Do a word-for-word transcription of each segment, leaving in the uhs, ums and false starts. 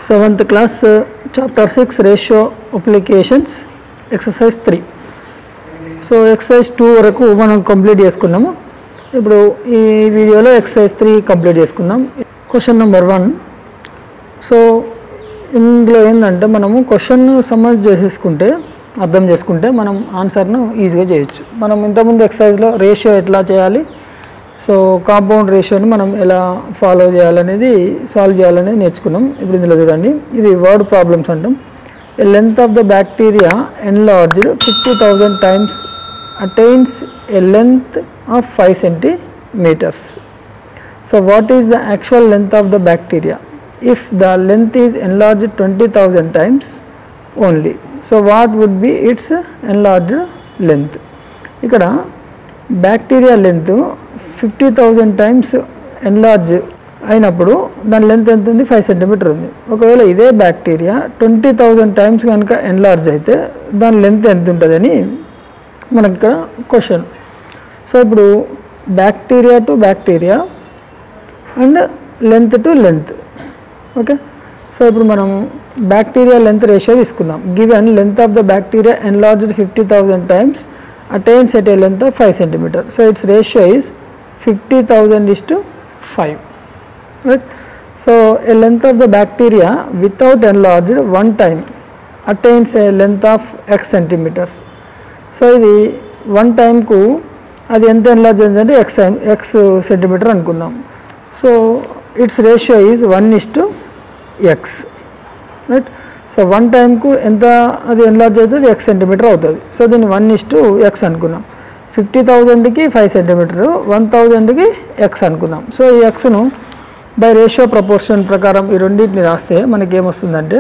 Seventh class chapter six ratio applications exercise three. So exercise two వరకు మనం complete చేసుకున్నాము. ఇప్పుడు ఈ వీడియోలో ఎక్సర్సైజ్ త్రీ కంప్లీట్ చేసుకుందాం. Question number one. సో ఇందులో ఏంటంటే మనము క్వశ్చన్ సమ్మరైజ్ చేసేసుకుంటే అర్థం చేసుకుంటే మనం ఆన్సర్ను ఈజీగా చేయొచ్చు. మనం ఇంతకుముందు ఎక్సర్సైజ్లో రేషియో ఎట్లా చేయాలి, సో కాంపౌండ్ రేషియోని మనం ఎలా ఫాలో చేయాలనేది సాల్వ్ చేయాలనేది నేర్చుకున్నాం. ఇప్పుడు ఇందులో చూడండి, ఇది వర్డ్ ప్రాబ్లమ్స్ అంటాం. A length of the bacteria enlarged fifty thousand times attains a length of five centimetres. So what is the actual length of the bacteria if the length is enlarged twenty thousand times only? So what would be its enlarged length? ఇక్కడ bacteria length fifty thousand times enlarge అయినప్పుడు దాని length ఎంత ఉంది, five centimetre ఉంది. ఒకవేళ ఇదే bacteria twenty thousand times కనుక enlarge అయితే దాని లెంత్ ఎంత ఉంటుందని మనకి ఇక్కడ క్వశ్చన్. సో ఇప్పుడు bacteria to bacteria and length to length. Okay, so ఇప్పుడు మనం బ్యాక్టీరియా లెంత్ రేషియో తీసుకుందాం. Given length of the bacteria enlarged fifty thousand times attains at a length of five centimetre. So its ratio is fifty thousand is to five. Right. So a length of the bacteria without enlarged one time attains a length of x centimetres. So ఇది one టైంకు అది ఎంత enlarge అయిందంటే x x centimetre అనుకుందాం. So its ratio is one is to x. Right. So one టైంకు ఎంత అది enlarge అవుతుంది, ఎక్స్ సెంటీమీటర్ అవుతుంది. సో దీన్ని వన్ ఇస్ టు ఎక్స్ అనుకున్నాం. ఫిఫ్టీ థౌజండ్కి ఫైవ్ సెంటీమీటరు, వన్ థౌజండ్కి ఎక్స్ అనుకుందాం. సో ఈ ఎక్స్ను బై రేషియో ప్రపోర్షన్ ప్రకారం ఈ రెండింటిని రాస్తే మనకి ఏమొస్తుందంటే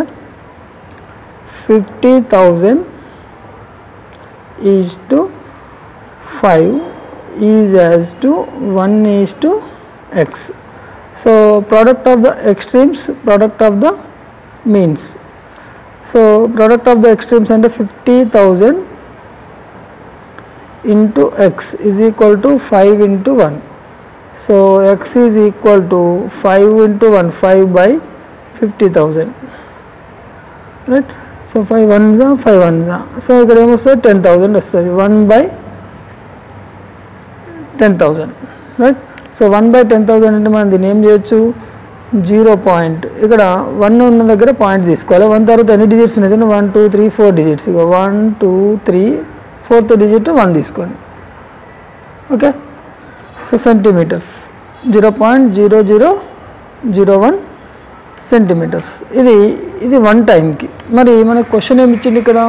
fifty thousand is to five is as to one is to x. So product of the extremes, product of the means. So product of the extremes అంటే fifty thousand into x is equal to five into one. So X is equal to five into one, five by fifty thousand. Right. So five one జా five one జా. So ఇక్కడ ఏమొస్తుంది, ten thousand వస్తుంది. One by ten thousand. Right. So one by ten thousand అంటే మనం దీన్ని ఏం చేయొచ్చు, జీరో పాయింట్, ఇక్కడ వన్ ఉన్న దగ్గర పాయింట్ తీసుకోవాలి. వన్ తర్వాత ఎన్ని డిజిట్స్ ఉన్నాయి, one two three four digits. ఇక one two three fourth digit one తీసుకోండి. Okay. So centimetres zero point zero zero zero one centimetres. ఇది ఇది వన్ టైంకి. మరి మనకు క్వశ్చన్ ఏమి ఇచ్చింది ఇక్కడ,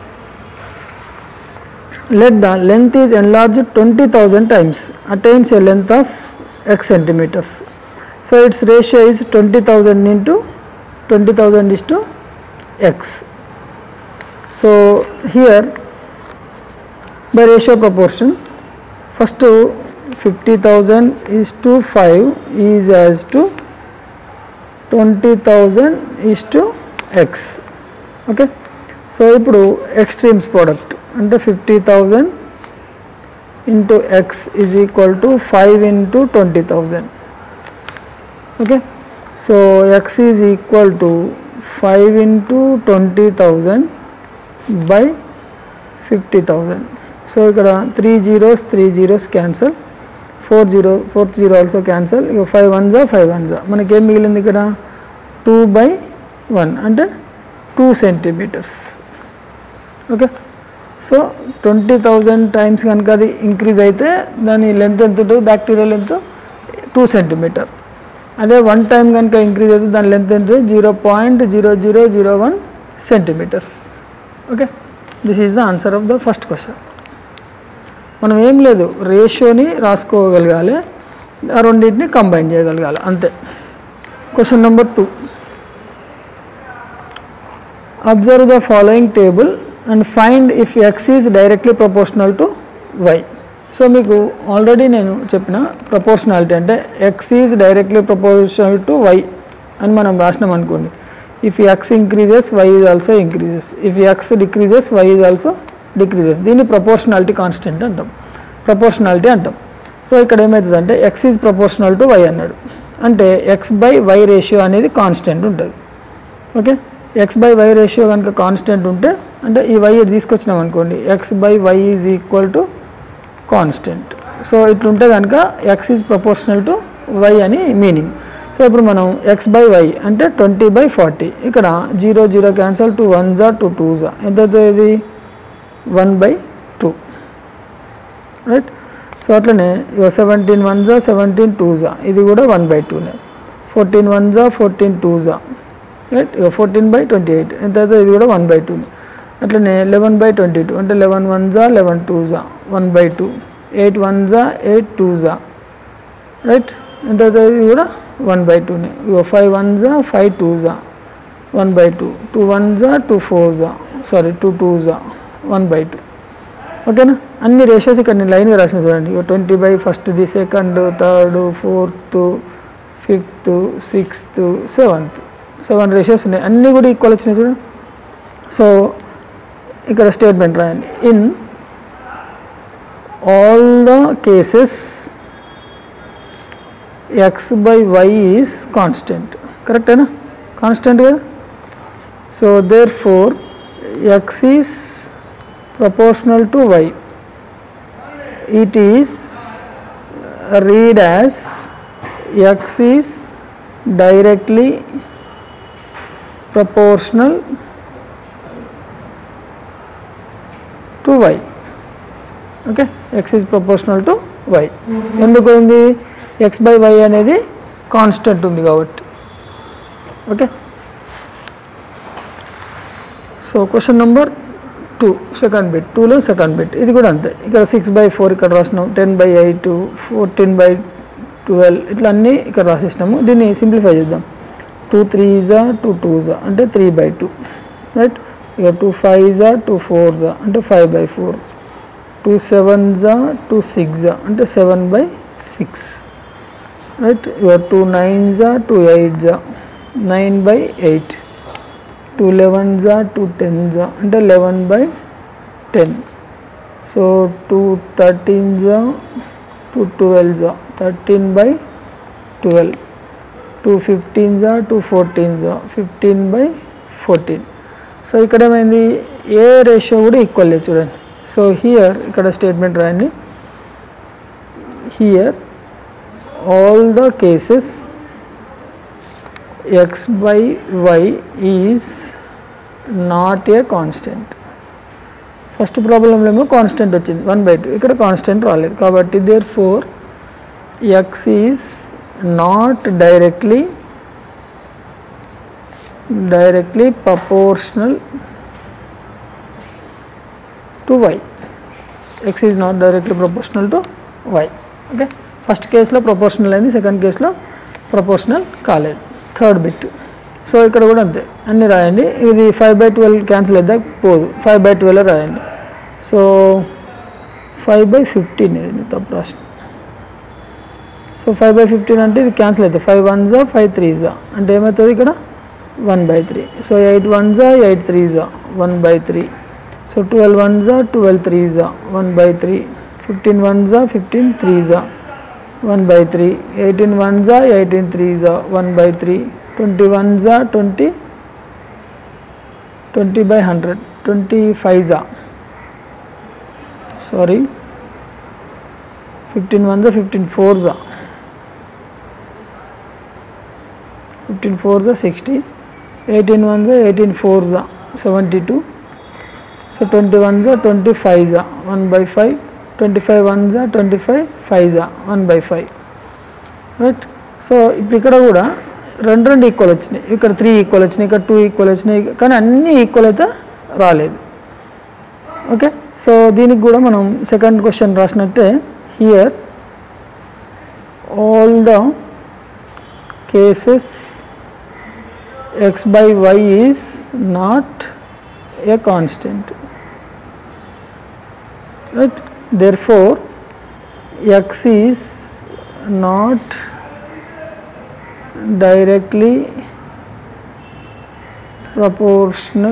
let the length is enlarged twenty thousand times attains a length of x centimeters. So its ratio is twenty thousand into twenty thousand is to x. So here by ratio proportion, first fifty thousand is to five is as to twenty thousand is to x. Okay. So ఇప్పుడు extremes product అంటే fifty thousand into x is equal to five into twenty thousand. Okay. So X is equal to five into twenty thousand by fifty thousand. So ఇక్కడ three zeros three zeros cancel, four zero fourth zero also cancel. ఇక five one జా five one జా. మనకేం మిగిలింది ఇక్కడ, two by one అంటే two centimetres. Okay. So twenty thousand times కనుక అది ఇంక్రీజ్ అయితే దాని లెంత్ ఎంత ఉంటుంది, బ్యాక్టీరియా లెంత్ టూ సెంటీమీటర్. అదే వన్ టైం కనుక ఇంక్రీజ్ అయితే దాని లెంత్ ఎంత, zero point zero zero zero one centimetres. Okay. This is the answer of the first question. మనం ఏం లేదు, రేషియోని రాసుకోగలగాలి, ఆ రెండింటిని కంబైన్ చేయగలగాలి, అంతే. Question number two. Observe the following table and find if x is directly proportional to y. So మీకు already నేను చెప్పిన ప్రపోర్షనాలిటీ అంటే x is directly proportional to y అని మనం రాసినాం అనుకోండి. If x increases y is also increases, if x decreases y is also decreases. దీన్ని proportionality constant అంటాం, ప్రపోర్షనాలిటీ అంటాం. సో ఇక్కడ ఏమవుతుందంటే x is proportional to y అన్నాడు అంటే x by y రేషియో అనేది కాన్స్టెంట్ ఉంటుంది. Okay. X by y ratio కనుక కాన్స్టెంట్ ఉంటే అంటే ఈ వై ఇటు తీసుకొచ్చినాం అనుకోండి, x by why is equal to constant. So ఇట్లుంటే కనుక x is proportional to y అని మీనింగ్. సో ఇప్పుడు మనం ఎక్స్ బై వై అంటే ట్వంటీ బై ఫార్టీ, ఇక్కడ zero zero cancel, two one జా టూ టూ జా ఎంత అవుతుంది, one by two, right. So అట్లనే ఇక సెవెంటీన్ వన్ జా సెవెంటీన్ టూ జా ఇది కూడా వన్ బై టూనే, ఫోర్టీన్ వన్ జా ఫోర్టీన్ టూ జా రైట్, ఇక ఫోర్టీన్ బై ట్వంటీ ఎయిట్ ఎంత అవుతుంది, ఇది కూడా వన్ బై టూనే. అట్లనే లెవెన్ బై ట్వంటీ టూ అంటే లెవెన్ వన్ జా లెవెన్ టూ జా one by two, eight one జా ఎయిట్ టూ జా రైట్ ఎంత అవుతుంది, ఇది కూడా వన్ బై టూనే. ఇక ఫైవ్ వన్ జా ఫైవ్ టూ జా one by two, two one జా టూ ఫోర్ జా సారీ టూ టూ జా వన్ బై టూ. ఓకేనా. అన్ని రేషియోస్ ఇక్కడ నేను లైన్గా రాసిన చూడండి. ఇక ట్వంటీ బై ఫస్ట్ది, second, third, fourth, fifth, sixth, seventh, seven ratios ఉన్నాయి, అన్నీ కూడా ఈక్వల్ వచ్చినాయి చూడండి. సో ఇక్కడ స్టేట్మెంట్ రాయండి, in all the cases X by why is constant. కరెక్టేనా, కాన్స్టెంట్ కదా. So therefore x is proportional to y. It is read as x is directly proportional to y. Okay, x is proportional to y. ఎందుకు ఉంది, x by y అనేది constant ఉంది కాబట్టి. Okay. So question number two second bit, టూలో second bit ఇది కూడా అంతే. ఇక్కడ సిక్స్ బై ఫోర్ ఇక్కడ రాసినాం, ten by eight, fourteen by twelve ఇట్లా అన్నీ ఇక్కడ రాసిస్తున్నాము. దీన్ని సింప్లిఫై చేద్దాం. టూ త్రీ జా టూ టూ జా అంటే త్రీ బై టూ రైట్. ఇక టూ ఫైవ్ జా టూ ఫోర్ జా అంటే five by four, two seven జా టూ సిక్స్ జా అంటే సెవెన్ బై సిక్స్ రైట్. ఇక టూ నైన్ జా టూ ఎయిట్ జా nine by eight, two eleven జా టూ టెన్ జా అంటే eleven by ten. So two thirteen జా టూ ట్వెల్వ్ జా thirteen by twelve, two fifteen జా టూ ఫోర్టీన్ జా ఫిఫ్టీన్ బై ఫోర్టీన్. సో ఇక్కడ ఏమైంది, ఏ రేషియో కూడా ఈక్వల్ లేదు చూడండి. సో హియర్ ఇక్కడ స్టేట్మెంట్ రాయండి, here all the cases x by y is not a constant. First ప్రాబ్లంలో ఏమో కాన్స్టెంట్ వచ్చింది వన్ బై టూ, ఇక్కడ కాన్స్టెంట్ రాలేదు కాబట్టి therefore x is not directly directly proportional to y. X is not directly proportional to y. Okay. First కేసులో proportional అయింది, second కేసులో proportional కాలేదు. Third bit. సో ఇక్కడ కూడా అంతే, అన్నీ రాయండి. ఇది ఫైవ్ బై ట్వెల్వ్ క్యాన్సిల్ అయితే పోదు, ఫైవ్ బై ట్వెల్వ్ రాయండి. సో ఫైవ్ బై ఫిఫ్టీన్ ఇది తప్పు రాసిన. సో ఫైవ్ బై ఫిఫ్టీన్ అంటే ఇది క్యాన్సిల్ అవుతుంది, ఫైవ్ వన్ జా ఫైవ్ త్రీ జా అంటే ఏమవుతుంది ఇక్కడ one by three. So eight one జా ఎయిట్ త్రీ జా one by three. So twelve one జా ట్వెల్వ్ త్రీ జా one by three, fifteen one జా ఫిఫ్టీన్ త్రీ జా one by three, eighteen one జా ఎయిటీన్ త్రీ జా one by three, twenty one జా twenty twenty by hundred twenty five జా sorry fifteen one జా fifteen four జా fifteen four జా sixty, eighteen one జా ఎయిటీన్ ఫోర్ జా seventy two. So twenty one జా ట్వంటీ ఫైవ్ జా one by five, twenty five one జా twenty five five జా one by five right. So ఇప్పుడు ఇక్కడ కూడా రెండు రెండు ఈక్వల్ వచ్చినాయి, ఇక్కడ త్రీ ఈక్వల్ వచ్చినాయి, ఇక్కడ టూ ఈక్వల్ వచ్చినాయి, కానీ అన్నీ ఈక్వల్ అయితే రాలేదు. ఓకే. సో దీనికి కూడా మనం సెకండ్ క్వశ్చన్ రాసినట్టే, here all the cases X by why is not a constant right. Therefore, x is not directly proportional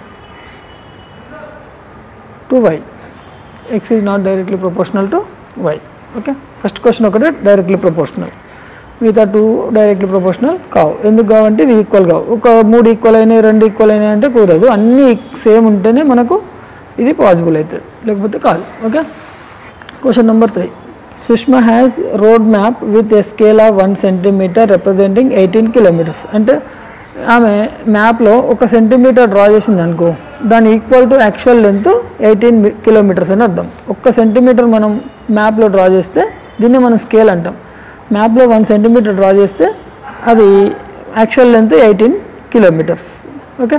to y. X is not directly proportional to y. Okay. First question ఒకటే directly proportional, మిగతా two directly proportional కావు. ఎందుకు కావంటే ఇవి equal కావు. ఒక మూడు equal అయినాయి, రెండు ఈక్వల్ అయినాయి అంటే కుదరదు. అన్నీ సేమ్ ఉంటేనే మనకు ఇది పాసిబుల్ అవుతుంది, లేకపోతే కాదు. Okay. Question number three. Sushma has road map with a scale of one centimetre representing eighteen kilometres. అంటే ఆమె మ్యాప్లో ఒక సెంటీమీటర్ డ్రా చేసింది అనుకో, దాని equal to actual length eighteen kilometres అని అర్థం. ఒక్క సెంటీమీటర్ మనం మ్యాప్లో డ్రా చేస్తే దీన్ని మనం స్కేల్ అంటాం. మ్యాప్లో వన్ సెంటీమీటర్ డ్రా చేస్తే అది actual length eighteen kilometres. Okay.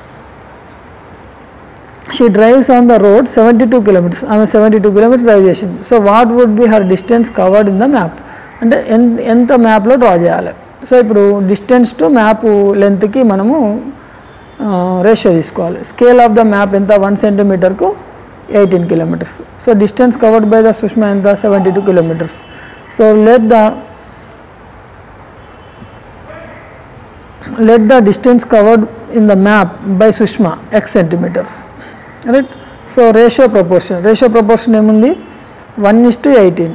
She drives on the road seventy two kilometres. ఆమె సెవెంటీ టూ కిలోమీటర్ డ్రైవ్ చేసింది. So what would be her distance covered in the map. అంటే ఎంత ఎంత మ్యాప్లో డ్రా చేయాలి. So ఇప్పుడు డిస్టెన్స్ టు మ్యాప్ లెంత్కి మనము ratio తీసుకోవాలి. స్కేల్ ఆఫ్ ద మ్యాప్ ఎంత, వన్ సెంటీమీటర్కు eighteen kilometres. So distance covered by the Sushma ఎంత, seventy two kilometres. So let the let the distance covered in the map by Sushma x centimeters, right? So ratio proportion ratio proportion ఏముంది, one is to eighteen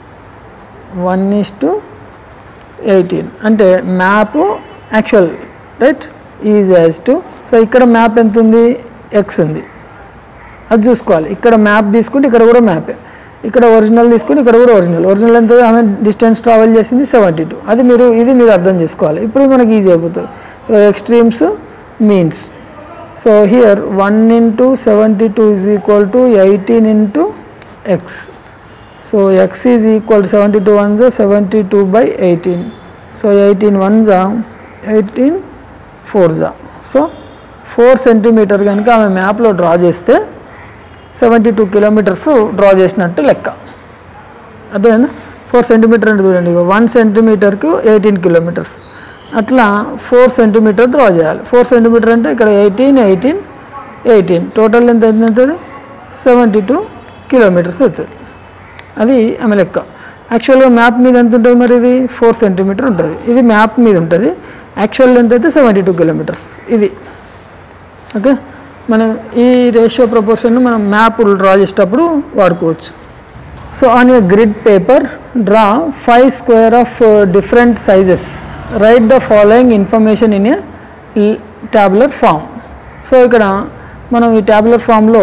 one is to eighteen అంటే map actual, right, is as to. So ఇక్కడ map ఎంత ఉంది, X ఉంది, అది చూసుకోవాలి. ఇక్కడ map తీసుకుంటే ఇక్కడ కూడా మ్యాపే, ఇక్కడ ఒరిజినల్ తీసుకుని ఇక్కడ కూడా ఒరిజినల్. ఒరిజినల్ ఎంత, ఆమె డిస్టెన్స్ ట్రావెల్ చేసింది సెవెంటీ టూ. అది మీరు ఇది మీరు అర్థం చేసుకోవాలి. ఇప్పుడు మనకి ఈజీ అయిపోతుంది. Extremes, means. So here one into seventy two is equal to eighteen into X. So X is equal to seventy two one జా seventy two by eighteen. So eighteen one జా ఎయిటీన్ ఫోర్ జా. So four centimetre కనుక ఆమె మ్యాప్లో draw చేస్తే seventy two kilometres draw చేసినట్టు లెక్క. అర్థమైందా? ఫోర్ సెంటీమీటర్ అంటే చూడండి, వన్ సెంటీమీటర్కు ఎయిటీన్ కిలోమీటర్స్. అట్లా ఫోర్ సెంటీమీటర్ డ్రా చేయాలి. ఫోర్ సెంటీమీటర్ అంటే ఇక్కడ ఎయిటీన్ ఎయిటీన్ ఎయిటీన్ టోటల్ ఎంత అవుతుంది, సెవెంటీ టూ కిలోమీటర్స్ అవుతుంది. అది ఆమె లెక్క. యాక్చువల్గా మ్యాప్ మీద ఎంత ఉంటుంది మరి, ఇది ఫోర్ సెంటీమీటర్ ఉంటుంది. ఇది మ్యాప్ మీద ఉంటుంది. యాక్చువల్ లెంత్ అయితే సెవెంటీ టూ కిలోమీటర్స్ ఇది. ఓకే. మనం ఈ రేషియో ప్రపోర్షన్ను మనం మ్యాప్ డ్రా చేసేటప్పుడు వాడుకోవచ్చు. So on a grid paper draw five square of different sizes, right the following information in a tabular form. So ఇక్కడ మనం ఈ ట్యాబులర్ ఫామ్లో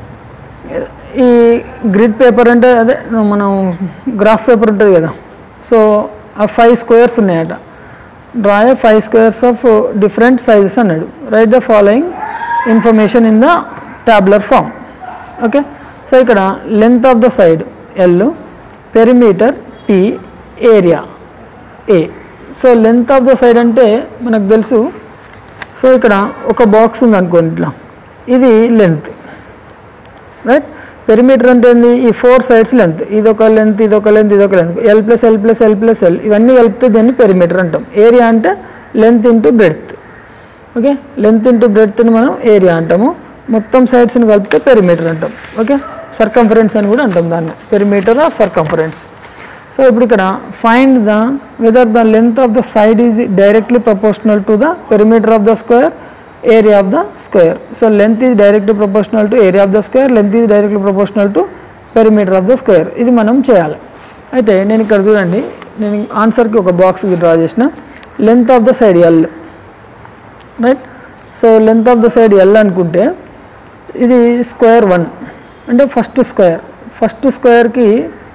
ఈ గ్రిడ్ పేపర్ అంటే అదే మనం గ్రాఫ్ పేపర్ ఉంటుంది కదా. సో ఆ ఫైవ్ స్క్వేర్స్ ఉన్నాయట. Draw a five squares of different sizes అన్నాడు. Right the following information in the tabular form. Okay. So ఇక్కడ length of the side L, perimeter P, area A. So length of the side అంటే మనకు తెలుసు. So ఇక్కడ ఒక box ఉంది అనుకోండి, ఇట్లా ఇది లెంత్, రైట్. పెరిమీటర్ అంటే ఏంది, ఈ ఫోర్ సైడ్స్ లెంత్, ఇదొక లెంత్ ఇదొక లెంత్ ఇదొక length, L plus L plus L plus L ఇవన్నీ కలిపితే దీన్ని పెరిమీటర్ అంటాం. ఏరియా అంటే length into breadth. Okay. Length into బ్రెడ్త్ని మనం ఏరియా అంటాము. మొత్తం సైడ్స్ని కలిపితే పెరిమీటర్ అంటాం. ఓకే. సర్కంఫరెన్స్ అని కూడా అంటాం దాన్ని, పెరిమీటర్ ఆర్ సర్కంఫరెన్స్. సో ఇప్పుడు ఇక్కడ find the whether the length of the side is directly proportional to the perimeter of the square, area of the square. So length is directly proportional to area of the square, length is directly proportional to perimeter of the square. ఇది మనం చేయాలి. అయితే నేను ఇక్కడ చూడండి, నేను ఆన్సర్కి ఒక బాక్స్ డ్రా చేసిన. Length of the side L, right. So length of the side L అనుకుంటే ఇది స్క్వేర్ వన్ అంటే ఫస్ట్ స్క్వేర్. ఫస్ట్ స్క్వేర్కి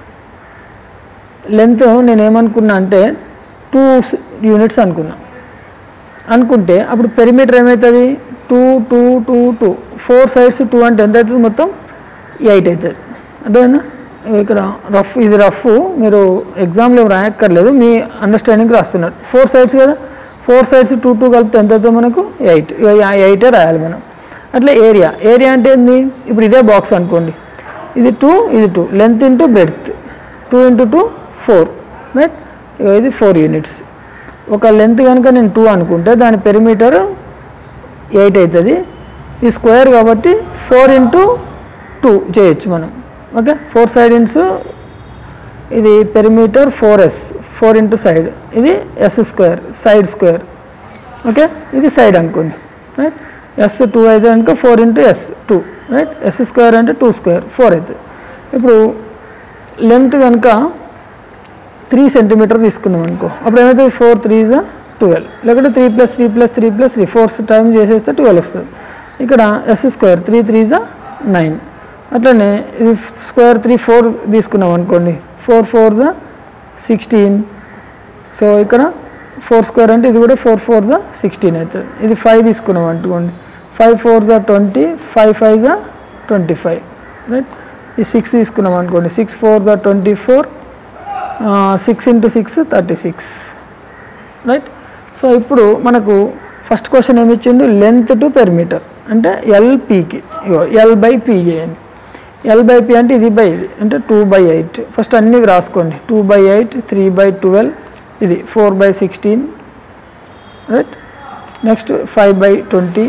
లెంత్ నేను ఏమనుకున్నా అంటే టూ యూనిట్స్ అనుకున్నా. అనుకుంటే అప్పుడు పెరిమీటర్ ఏమవుతుంది, two two two two four sides two అంటే ఎంత అవుతుంది, మొత్తం ఎయిట్ అవుతుంది. అర్థమైందా? ఇక్కడ రఫ్, ఇది రఫ్, మీరు ఎగ్జామ్లో రాయక్కర్లేదు, మీ అండర్స్టాండింగ్కి రాస్తున్నారు. ఫోర్ సైడ్స్ కదా, ఫోర్ సైడ్స్ టూ టూ కలిపితే ఎంత అవుతుంది మనకు, ఎయిట్. ఎయిటే రాయాలి మనం. అట్లా ఏరియా, ఏరియా అంటే ఏంది, ఇప్పుడు ఇదే బాక్స్ అనుకోండి, ఇది టూ ఇది two, length into breadth, two into two four, right. ఇది ఫోర్ యూనిట్స్. ఒక లెంత్ కనుక నేను టూ అనుకుంటే దాని పెరిమీటర్ ఎయిట్ అవుతుంది. ఈ స్క్వేర్ కాబట్టి ఫోర్ ఇంటూ టూ చేయొచ్చు మనం. ఓకే. ఫోర్ సైడ్ ఇంటూ ఇది perimeter four S, four into side, ఇది S square, side square. Okay. ఇది సైడ్ అనుకోండి, రైట్. ఎస్ టూ అయితే కనుక four into S two, right. S square అంటే టూ స్క్వేర్, ఫోర్ అవుతుంది. ఇప్పుడు లెంత్ కనుక త్రీ సెంటీమీటర్ తీసుకున్నాం అనుకో, అప్పుడు ఏమైతే ఫోర్ త్రీ జా ట్వెల్వ్, లేకపోతే three plus three plus three plus three four time చేసేస్తే ట్వెల్వ్ వస్తుంది. ఇక్కడ ఎస్ స్క్వేర్ త్రీ త్రీ జా నైన్, అట్లనే ఇది స్క్వేర్ త్రీ ఫోర్ తీసుకున్నాం అనుకోండి, ఫోర్ ఫోర్ జా సిక్స్టీన్. సో ఇక్కడ ఫోర్ స్క్వేర్ అంటే ఇది కూడా ఫోర్ ఫోర్ జా సిక్స్టీన్ అవుతుంది. ఇది ఫైవ్ తీసుకున్నాం అనుకోండి, ఫైవ్ ఫోర్ జా ట్వంటీ, ఫైవ్ ఫైవ్ జా ట్వంటీ ఫైవ్, రైట్. ఈ సిక్స్ తీసుకున్నాం అనుకోండి, సిక్స్ ఫోర్ జా twenty four, six into six thirty six, right. So ఇప్పుడు మనకు ఫస్ట్ క్వశ్చన్ ఏమి ఇచ్చిండు, లెంత్ టు పెరిమీటర్ అంటే ఎల్పీకి, ఎల్ బై పీ చేయండి. ఎల్ బై పీ అంటే ఇది బై ఇది అంటే టూ బై ఎయిట్. ఫస్ట్ అన్నీ రాసుకోండి, two by eight, three by twelve, ఇది four by sixteen, right. Next five by twenty,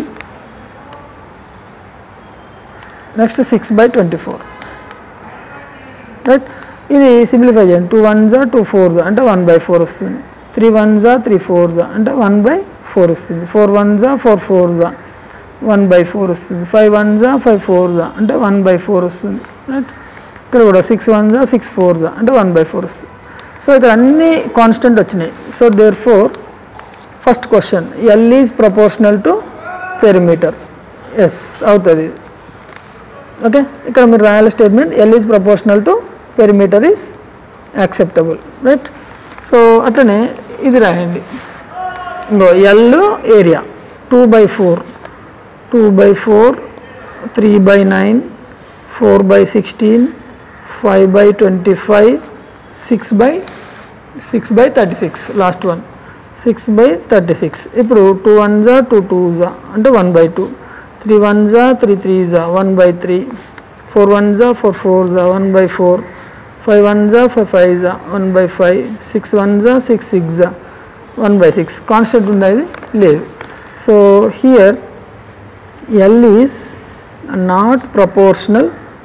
next six by twenty four, right. ఇది simplify చేయండి, టూ వన్ జా టూ ఫోర్ జా అంటే వన్ బై ఫోర్ వస్తుంది, three one జా త్రీ ఫోర్ జా అంటే వన్ బై ఫోర్ వస్తుంది, ఫోర్ వన్ జా ఫోర్ ఫోర్ జా వన్ బై ఫోర్ వస్తుంది, ఫైవ్ వన్ జా ఫైవ్ ఫోర్ జా అంటే వన్ బై ఫోర్ వస్తుంది, రైట్. ఇక్కడ కూడా సిక్స్ వన్ జా సిక్స్ ఫోర్ జా అంటే వన్ బై ఫోర్ వస్తుంది. సో ఇక్కడ అన్ని కాన్స్టెంట్ వచ్చినాయి. So therefore first question L is proportional to perimeter, S అవుతుంది. ఓకే, ఇక్కడ మీరు రాయాలి statement L is proportional to perimeter is acceptable, right. So అట్లనే ఇది రాయండి, ఇంకో L area two by four, two by four, three by nine, four by sixteen, five by twenty five, six by six by thirty six, last one six by thirty six. ఇప్పుడు two one జా two two జా అంటే one by two, three one జా three three జా one by three, four one జా four four జా one by four, five one జా five five జా one by five, six one జా సిక్స్ సిక్స్ జా వన్ బై సిక్స్. కాన్స్టెంట్ ఉండేది లేదు. So here L is not proportional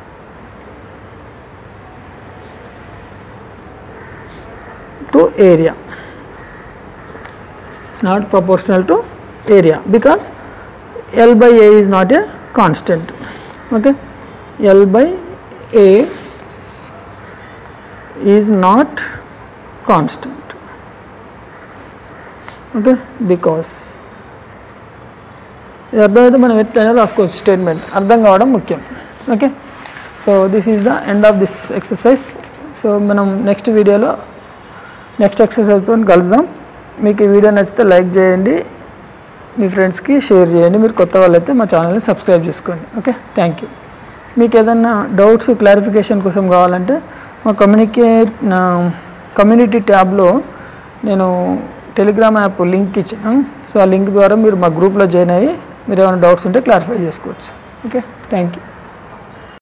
to area, not proportional to area because L by A is not a constant. Okay, L by A is not constant. Okay, because ఇది అర్థమైతే మనం ఎట్లయినా రాసుకోవచ్చు statement, అర్థం కావడం ముఖ్యం. Okay, so this is the end of this exercise. So మనం next వీడియోలో నెక్స్ట్ ఎక్సర్సైజ్తో కలుద్దాం. మీకు ఈ వీడియో నచ్చితే లైక్ చేయండి, మీ ఫ్రెండ్స్కి షేర్ చేయండి, మీరు కొత్త వాళ్ళైతే మా ఛానల్ని సబ్స్క్రైబ్ చేసుకోండి. Okay, thank you. మీకు ఏదైనా డౌట్స్ క్లారిఫికేషన్ కోసం కావాలంటే మా కమ్యూనికేట్ కమ్యూనిటీ ట్యాబ్లో నేను టెలిగ్రామ్ యాప్ లింక్ ఇచ్చిన, సో ఆ లింక్ ద్వారా మీరు మా గ్రూప్లో జాయిన్ అయ్యి మీరు ఏమైనా డౌట్స్ ఉంటే క్లారిఫై చేసుకోవచ్చు. Okay, thank you.